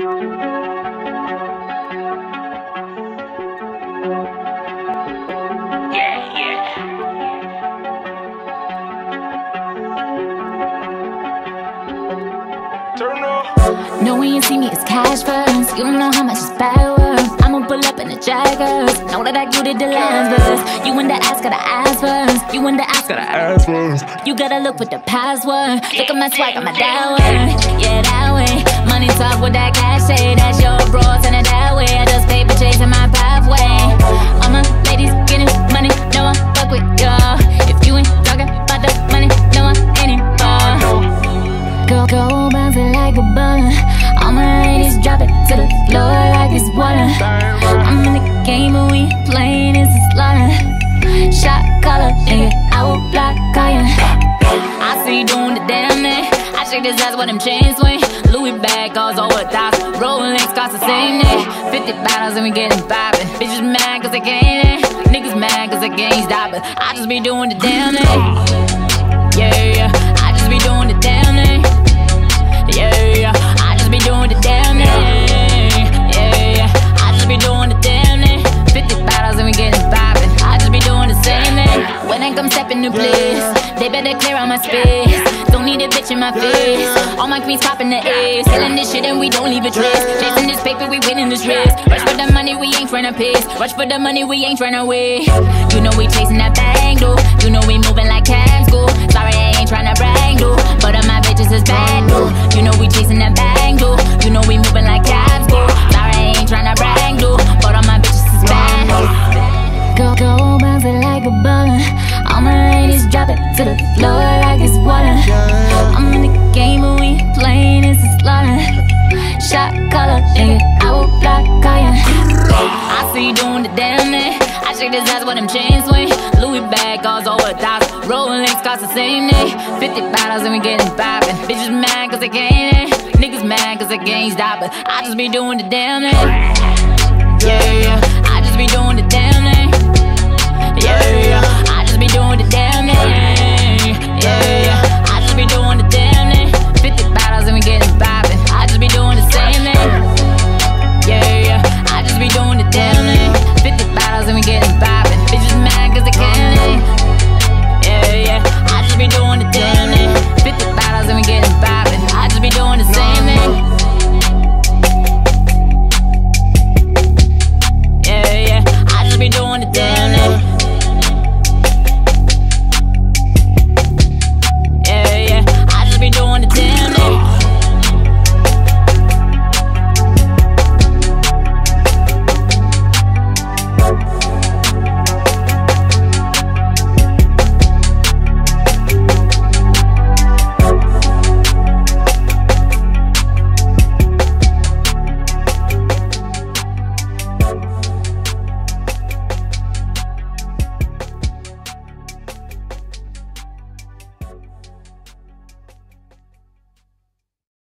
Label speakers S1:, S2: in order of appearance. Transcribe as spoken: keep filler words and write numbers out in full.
S1: No, when you see me, it's cash first. You don't know how much it's bad worth. I'ma pull up in the Jaggers. Know that I get it the last verse. You in the ass, gotta ask first. You in the ass, gotta ask first. You gotta look with the password. Look at my swag, I'm a that way. Yeah, that way. Money talk with that cash, say that's your bro, send it that way. I just paper chasing my pathway. All my ladies getting money, no one fuck with y'all. If you ain't talking about the money, no one ain't involved. Go, go, bounce it like a bun. All my ladies drop it to the floor like it's water. I'm in the game, but we ain't playing, it's a slaughter. Shot caller, nigga, I will block calling. I see you doing the damn thing. I shake this ass with them chains swing. Louis bag goes over the top. Rolex cost the same thing. Fifty bottles and we getting poppin'. Bitches mad cause they can't. Niggas mad cause they can't stop it. I just be doing the damn thing. Yeah, yeah, I just be doing the damn thing. Yeah, yeah, I just be doing the damn thing. Yeah, yeah, I just be doing the damn thing. Fifty bottles and we getting poppin'. I just be doing the same thing. When I come step in the place, they better clear out my space. Don't need a bitch in my face. All my queens poppin' the A's. Selling this shit and we don't leave a trace. Chasing this paper, we winning this race. Rush for the money, we ain't tryna pace. Rush for the money, we ain't tryna wait. You know we chasing that bang, though. You know we moving like cats go. Sorry, I ain't tryna brag, though. But all my bitches is bad, though. You know we chasing that bang, though. You know we moving like cats go. Sorry, I ain't tryna brag, though. But all my bitches is bad. Go, go, bounce it like a bun. All my ladies drop it to the floor like it's water. I'm in the game, but we ain't playing, it's a slaughter. Shot caller, nigga, I will block calling. I see you doing the damn thing. I shake this ass with them chains swing. Louis bag goes over the top. Rolex cost the same thing. Fifty bottles and we getting poppin'. Bitches mad cause they can't. Niggas mad cause they can't stop it. I just be doing the damn thing. Yeah, yeah, I just be doing the damn thing. Yeah, yeah, I just be doing the damn thing. Yeah, yeah,